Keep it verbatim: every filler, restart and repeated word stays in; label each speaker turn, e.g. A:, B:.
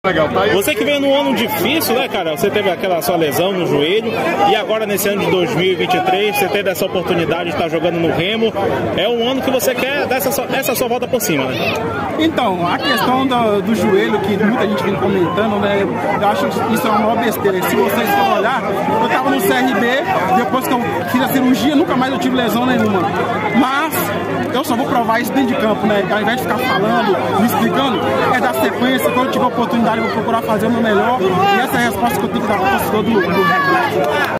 A: Legal, tá aí.
B: Você que veio num ano difícil, né, cara? Você teve aquela sua lesão no joelho e agora nesse ano de dois mil e vinte e três você teve essa oportunidade de estar jogando no Remo. É um ano que você quer dar essa, essa sua volta por cima, né?
C: Então, a questão do, do joelho, que muita gente vem comentando, né? Eu acho que isso é uma maior besteira. Se vocês forem olhar, eu tava no C R B, depois que eu fiz a cirurgia, nunca mais eu tive lesão nenhuma. Mas eu só vou provar isso dentro de campo, né? Ao invés de ficar falando, me explicando, é dar sequência. Quando eu tiver oportunidade, eu vou procurar fazer o meu melhor. E essa é a resposta que eu tenho que dar para o torcedor do, do Remo.